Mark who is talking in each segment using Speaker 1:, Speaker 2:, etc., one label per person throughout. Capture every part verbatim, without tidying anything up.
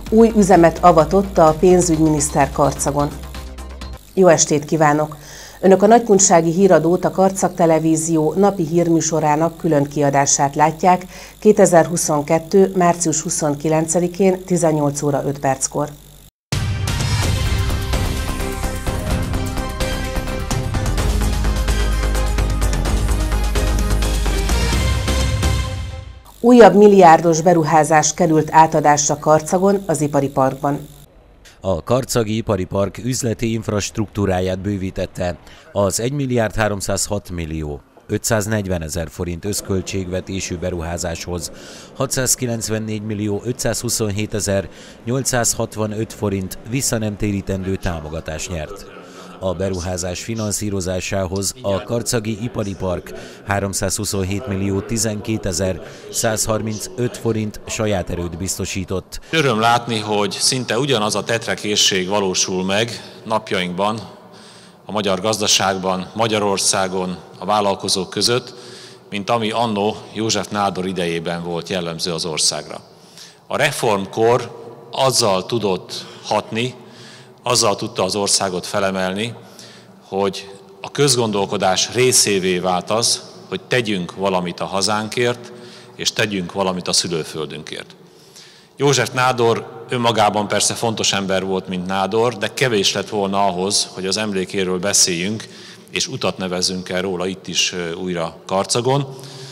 Speaker 1: Új üzemet avatott a pénzügyminiszter Karcagon. Jó estét kívánok! Önök a nagykunsági híradót, a Karcag Televízió napi hírműsorának külön kiadását látják kétezer-huszonkettő. március huszonkilencedikén tizennyolc óra öt perckor. Újabb milliárdos beruházás került átadásra Karcagon, az ipari parkban.
Speaker 2: A Karcagi Ipari Park üzleti infrastruktúráját bővítette az egy milliárd háromszázhat millió ötszáznegyvenezer forint összköltségvetésű beruházáshoz hatszázkilencvennégy millió ötszázhuszonhétezer nyolcszázhatvanöt forint visszanemtérítendő támogatást nyert. A beruházás finanszírozásához a Karcagi Ipari Park háromszázhuszonhét millió tizenkétezer százharmincöt forint saját erőt biztosított.
Speaker 3: Öröm látni, hogy szinte ugyanaz a tetrekészség valósul meg napjainkban a magyar gazdaságban, Magyarországon, a vállalkozók között, mint ami annó József Nádor idejében volt jellemző az országra. A reformkor azzal tudott hatni, azzal tudta az országot felemelni, hogy a közgondolkodás részévé vált az, hogy tegyünk valamit a hazánkért, és tegyünk valamit a szülőföldünkért. József Nádor önmagában persze fontos ember volt, mint Nádor, de kevés lett volna ahhoz, hogy az emlékéről beszéljünk, és utat nevezzünk el róla itt is újra Karcagon,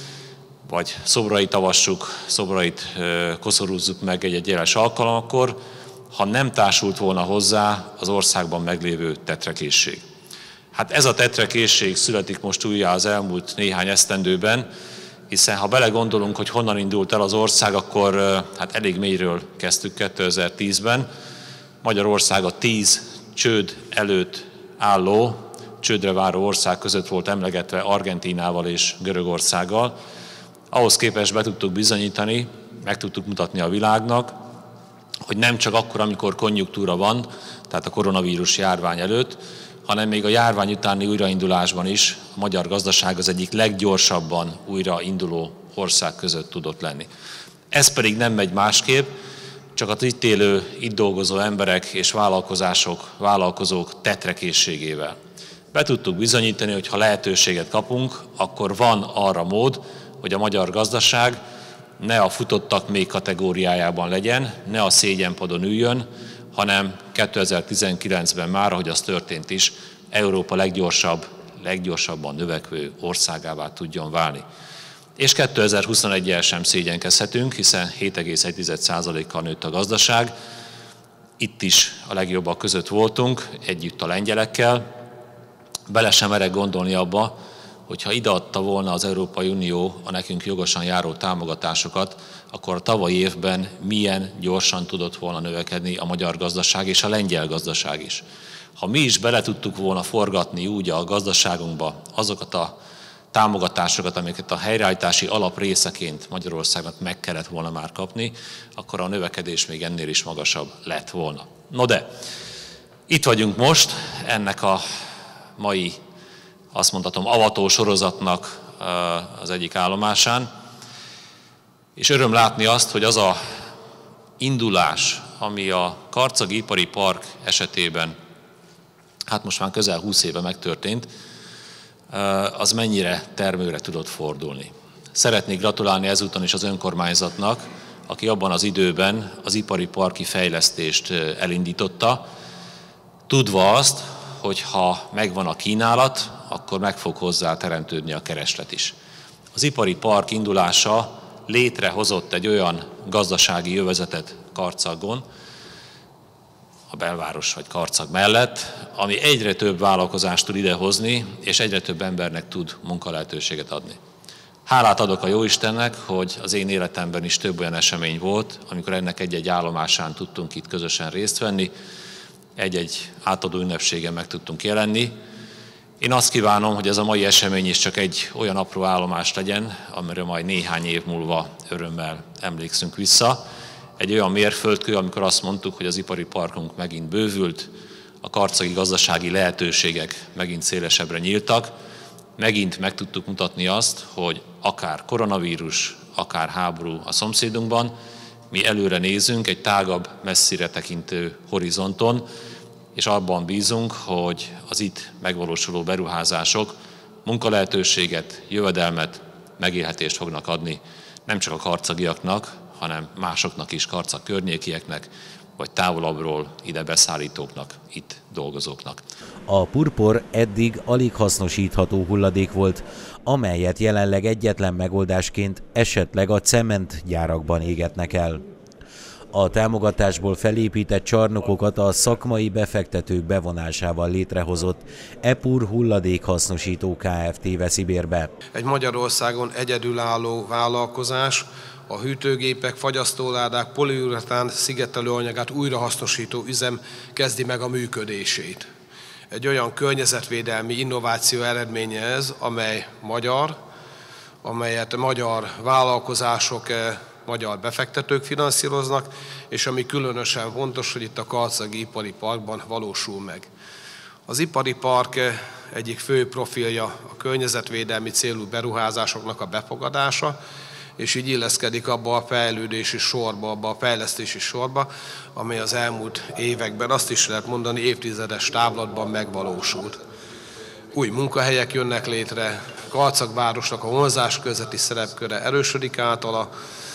Speaker 3: vagy szobrait avassuk, szobrait koszorúzzuk meg egy-egy jeles alkalmakkor, ha nem társult volna hozzá az országban meglévő tetrekészség. Hát ez a tetrekészség születik most újjá az elmúlt néhány esztendőben, hiszen ha belegondolunk, hogy honnan indult el az ország, akkor hát elég mélyről kezdtük kétezer-tízben. Magyarország a tíz csőd előtt álló, csődre váró ország között volt emlegetve Argentínával és Görögországgal. Ahhoz képest be tudtuk bizonyítani, meg tudtuk mutatni a világnak, hogy nem csak akkor, amikor konjunktúra van, tehát a koronavírus járvány előtt, hanem még a járvány utáni újraindulásban is a magyar gazdaság az egyik leggyorsabban újrainduló ország között tudott lenni. Ez pedig nem megy másképp, csak az itt élő, itt dolgozó emberek és vállalkozások, vállalkozók tetrekészségével. Be tudtuk bizonyítani, hogy ha lehetőséget kapunk, akkor van arra mód, hogy a magyar gazdaság ne a futottak még kategóriájában legyen, ne a szégyenpadon üljön, hanem kétezer-tizenkilencben már, ahogy az történt is, Európa leggyorsabb, leggyorsabban növekvő országává tudjon válni. És kétezer-huszonegyel sem szégyenkezhetünk, hiszen hét egész egy százalékkal nőtt a gazdaság. Itt is a legjobbak között voltunk, együtt a lengyelekkel. Bele sem merek gondolni abba, hogyha ideadta volna az Európai Unió a nekünk jogosan járó támogatásokat, akkor a tavalyi évben milyen gyorsan tudott volna növekedni a magyar gazdaság és a lengyel gazdaság is. Ha mi is bele tudtuk volna forgatni úgy a gazdaságunkba azokat a támogatásokat, amiket a helyreállítási alap részeként Magyarországnak meg kellett volna már kapni, akkor a növekedés még ennél is magasabb lett volna. No de, itt vagyunk most, ennek a mai, azt mondhatom, avató sorozatnak az egyik állomásán, és öröm látni azt, hogy az a indulás, ami a Karcagi Ipari Park esetében, hát most már közel húsz éve megtörtént, az mennyire termőre tudott fordulni. Szeretnék gratulálni ezúton is az önkormányzatnak, aki abban az időben az ipari parki fejlesztést elindította, tudva azt, hogy ha megvan a kínálat, akkor meg fog hozzá teremtődni a kereslet is. Az ipari park indulása létrehozott egy olyan gazdasági jövezetet Karcagon, a belváros vagy Karcag mellett, ami egyre több vállalkozást tud idehozni, és egyre több embernek tud munkalehetőséget adni. Hálát adok a Jóistennek, hogy az én életemben is több olyan esemény volt, amikor ennek egy-egy állomásán tudtunk itt közösen részt venni, egy-egy átadó ünnepségen meg tudtunk jelenni. Én azt kívánom, hogy ez a mai esemény is csak egy olyan apró állomás legyen, amiről majd néhány év múlva örömmel emlékszünk vissza. Egy olyan mérföldkő, amikor azt mondtuk, hogy az ipari parkunk megint bővült, a karcagi gazdasági lehetőségek megint szélesebbre nyíltak, megint meg tudtuk mutatni azt, hogy akár koronavírus, akár háború a szomszédunkban, Mi előre nézünk egy tágabb, messzire tekintő horizonton, és abban bízunk, hogy az itt megvalósuló beruházások munkalehetőséget, jövedelmet, megélhetést fognak adni nem csak a karcagiaknak, hanem másoknak is, Karcag környékieknek, vagy távolabbról ide beszállítóknak, itt dolgozóknak.
Speaker 2: A purpor eddig alig hasznosítható hulladék volt, amelyet jelenleg egyetlen megoldásként esetleg a cementgyárakban égetnek el. A támogatásból felépített csarnokokat a szakmai befektetők bevonásával létrehozott Epur hulladékhasznosító Kft. Veszi bérbe.
Speaker 4: Egy Magyarországon egyedülálló vállalkozás, a hűtőgépek, fagyasztóládák, poliuretán szigetelőanyagát újrahasznosító üzem kezdi meg a működését. Egy olyan környezetvédelmi innováció eredménye ez, amely magyar, amelyet magyar vállalkozások, magyar befektetők finanszíroznak, és ami különösen fontos, hogy itt a Karcagi Ipari Parkban valósul meg. Az ipari park egyik fő profilja a környezetvédelmi célú beruházásoknak a befogadása, és így illeszkedik abba a fejlődési sorba, abba a fejlesztési sorba, amely az elmúlt években, azt is lehet mondani, évtizedes távlatban megvalósult. Új munkahelyek jönnek létre, Karcag városnak a vonzás közötti szerepköre erősödik általa,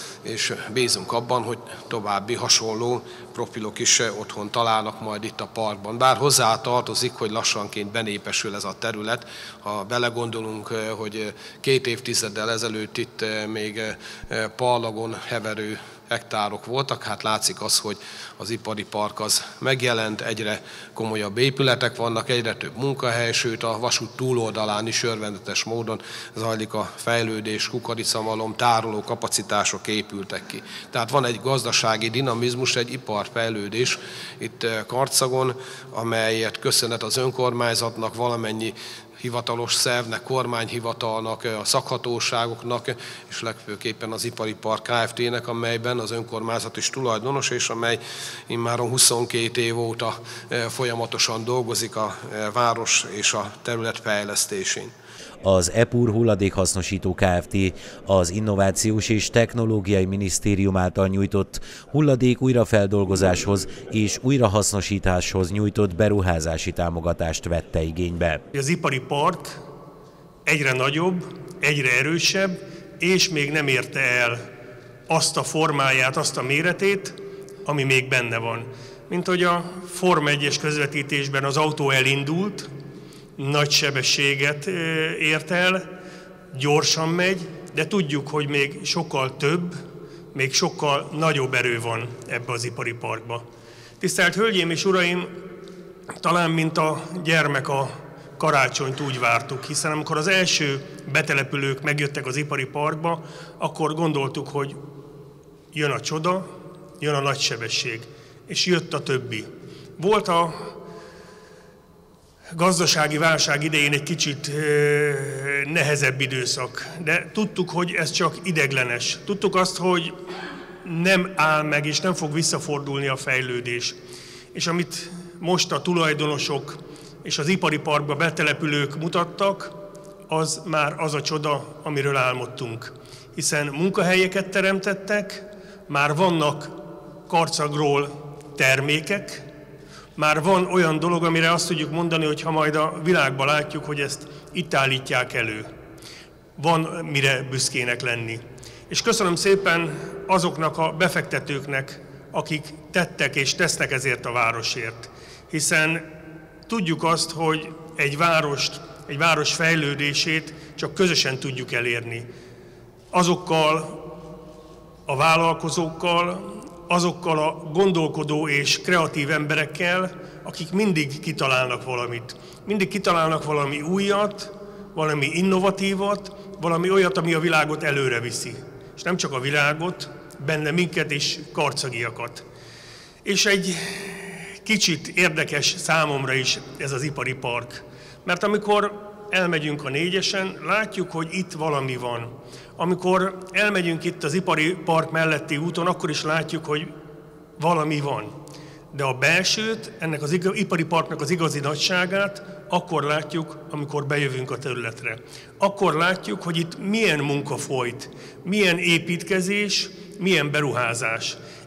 Speaker 4: és bízunk abban, hogy további hasonló profilok is otthon találnak majd itt a parkban. Bár hozzá tartozik, hogy lassanként benépesül ez a terület. Ha belegondolunk, hogy két évtizeddel ezelőtt itt még parlagon heverő hektárok voltak, hát látszik az, hogy az ipari park az megjelent, egyre komolyabb épületek vannak, egyre több munkahely, sőt a vasút túloldalán is örvendetes módon zajlik a fejlődés, kukoricamalom, tároló kapacitások épültek ki. Tehát van egy gazdasági dinamizmus, egy iparfejlődés itt Karcagon, amelyet köszönet az önkormányzatnak, valamennyi hivatalos szervnek, kormányhivatalnak, a szakhatóságoknak, és legfőképpen az Ipari Park Kft-nek, amelyben az önkormányzat is tulajdonos, és amely immáron huszonkét év óta folyamatosan dolgozik a város és a terület fejlesztésén.
Speaker 2: Az Epur hulladékhasznosító Kft. Az Innovációs és Technológiai Minisztérium által nyújtott hulladék újrafeldolgozáshoz és újrahasznosításhoz nyújtott beruházási támogatást vette igénybe.
Speaker 5: Az ipari park egyre nagyobb, egyre erősebb, és még nem érte el azt a formáját, azt a méretét, ami még benne van. Mint hogy a Forma egyes közvetítésben az autó elindult, nagy sebességet ért el, gyorsan megy, de tudjuk, hogy még sokkal több, még sokkal nagyobb erő van ebbe az ipari parkba. Tisztelt Hölgyeim és Uraim, talán mint a gyermek a karácsonyt úgy vártuk, hiszen amikor az első betelepülők megjöttek az ipari parkba, akkor gondoltuk, hogy jön a csoda, jön a nagy sebesség, és jött a többi. Volt a gazdasági válság idején egy kicsit nehezebb időszak, de tudtuk, hogy ez csak ideglenes. Tudtuk azt, hogy nem áll meg, és nem fog visszafordulni a fejlődés. És amit most a tulajdonosok és az ipari parkba betelepülők mutattak, az már az a csoda, amiről álmodtunk. Hiszen munkahelyeket teremtettek, már vannak Karcagról termékek, már van olyan dolog, amire azt tudjuk mondani, hogy ha majd a világban látjuk, hogy ezt itt állítják elő. Van mire büszkének lenni. És köszönöm szépen azoknak a befektetőknek, akik tettek és tesznek ezért a városért. Hiszen tudjuk azt, hogy egy várost, egy város fejlődését csak közösen tudjuk elérni. Azokkal a vállalkozókkal, azokkal a gondolkodó és kreatív emberekkel, akik mindig kitalálnak valamit. Mindig kitalálnak valami újat, valami innovatívat, valami olyat, ami a világot előre viszi. És nem csak a világot, benne minket és karcagiakat. És egy kicsit érdekes számomra is ez az ipari park. Mert amikor elmegyünk a négyesen, látjuk, hogy itt valami van. Amikor elmegyünk itt az ipari park melletti úton, akkor is látjuk, hogy valami van. De a belsőt, ennek az ipari parknak az igazi nagyságát akkor látjuk, amikor bejövünk a területre. Akkor látjuk, hogy itt milyen munka folyt, milyen építkezés, milyen beruházás.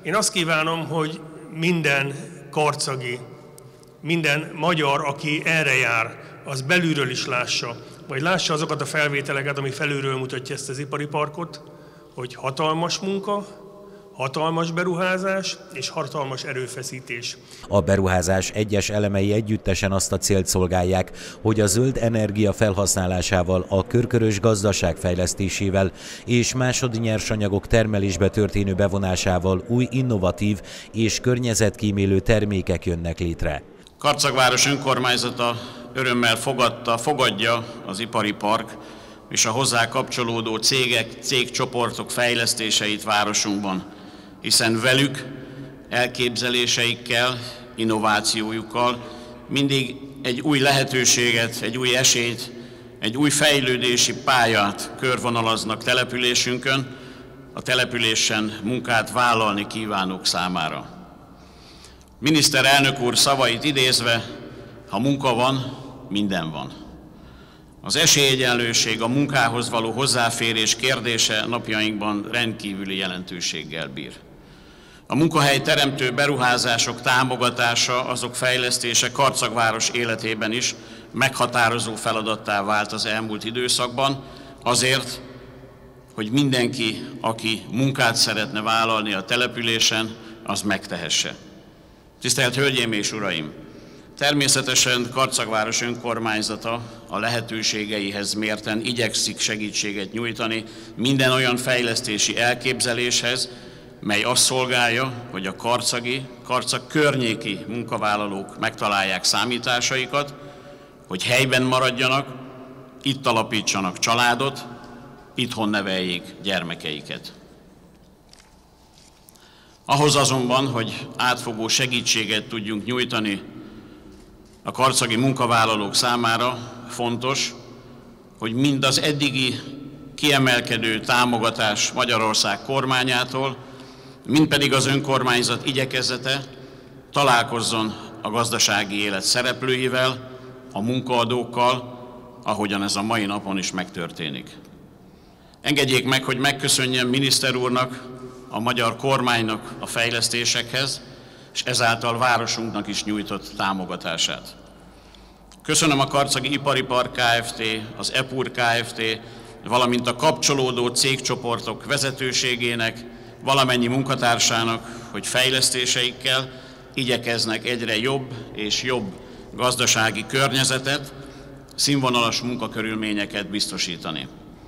Speaker 5: Én azt kívánom, hogy minden karcagi, minden magyar, aki erre jár, az belülről is lássa, vagy lássa azokat a felvételeket, ami felülről mutatja ezt az ipari parkot, hogy hatalmas munka, hatalmas beruházás és hatalmas erőfeszítés.
Speaker 2: A beruházás egyes elemei együttesen azt a célt szolgálják, hogy a zöld energia felhasználásával, a körkörös gazdaság fejlesztésével és másodi nyersanyagok termelésbe történő bevonásával új innovatív és környezetkímélő termékek jönnek létre.
Speaker 6: Karcagváros önkormányzata örömmel fogadta, fogadja az ipari park és a hozzá kapcsolódó cégek, cégcsoportok fejlesztéseit városunkban, hiszen velük, elképzeléseikkel, innovációjukkal mindig egy új lehetőséget, egy új esélyt, egy új fejlődési pályát körvonalaznak településünkön, a településen munkát vállalni kívánók számára. Miniszterelnök úr szavait idézve, ha munka van, minden van. Az esélyegyenlőség, a munkához való hozzáférés kérdése napjainkban rendkívüli jelentőséggel bír. A munkahely teremtő beruházások támogatása, azok fejlesztése Karcagváros életében is meghatározó feladattá vált az elmúlt időszakban, azért, hogy mindenki, aki munkát szeretne vállalni a településen, az megtehesse. Tisztelt Hölgyeim és Uraim! Természetesen Karcagváros önkormányzata a lehetőségeihez mérten igyekszik segítséget nyújtani minden olyan fejlesztési elképzeléshez, mely azt szolgálja, hogy a karcagi, karcag környéki munkavállalók megtalálják számításaikat, hogy helyben maradjanak, itt alapítsanak családot, itthon neveljék gyermekeiket. Ahhoz azonban, hogy átfogó segítséget tudjunk nyújtani a karcagi munkavállalók számára, fontos, hogy mind az eddigi kiemelkedő támogatás Magyarország kormányától, mind pedig az önkormányzat igyekezete találkozzon a gazdasági élet szereplőivel, a munkaadókkal, ahogyan ez a mai napon is megtörténik. Engedjék meg, hogy megköszönjem miniszter úrnak, a magyar kormánynak a fejlesztésekhez, és ezáltal városunknak is nyújtott támogatását. Köszönöm a Karcagi Ipari Park Kft., az Epur Kft., valamint a kapcsolódó cégcsoportok vezetőségének, valamennyi munkatársának, hogy fejlesztéseikkel igyekeznek egyre jobb és jobb gazdasági környezetet, színvonalas munkakörülményeket biztosítani.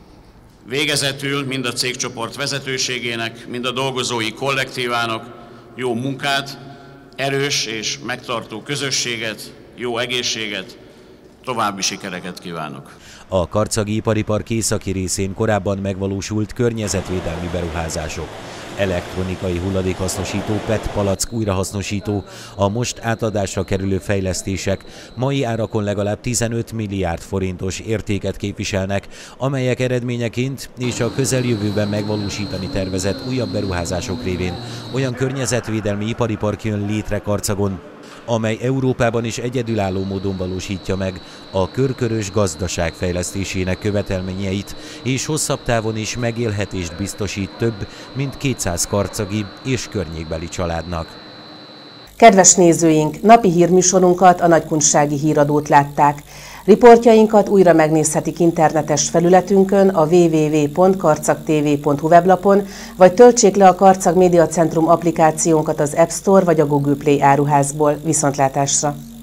Speaker 6: Végezetül mind a cégcsoport vezetőségének, mind a dolgozói kollektívának jó munkát, erős és megtartó közösséget, jó egészséget, további sikereket kívánok.
Speaker 2: A Karcagi Ipari Park északi részén korábban megvalósult környezetvédelmi beruházások, elektronikai hulladékhasznosító, pé e té palack újrahasznosító, a most átadásra kerülő fejlesztések mai árakon legalább tizenöt milliárd forintos értéket képviselnek, amelyek eredményeként és a közeljövőben megvalósítani tervezett újabb beruházások révén olyan környezetvédelmi ipari park jön létre Karcagon, amely Európában is egyedülálló módon valósítja meg a körkörös gazdaság fejlesztésének követelményeit, és hosszabb távon is megélhetést biztosít több mint kétszáz karcagi és környékbeli családnak.
Speaker 1: Kedves nézőink, napi hírműsorunkat, a Nagykunsági Híradót látták. Riportjainkat újra megnézhetik internetes felületünkön, a double-u double-u double-u pont karcag t v pont hu weblapon, vagy töltsék le a Karcag Média Centrum applikációnkat az App Store vagy a Google Play áruházból. Viszontlátásra!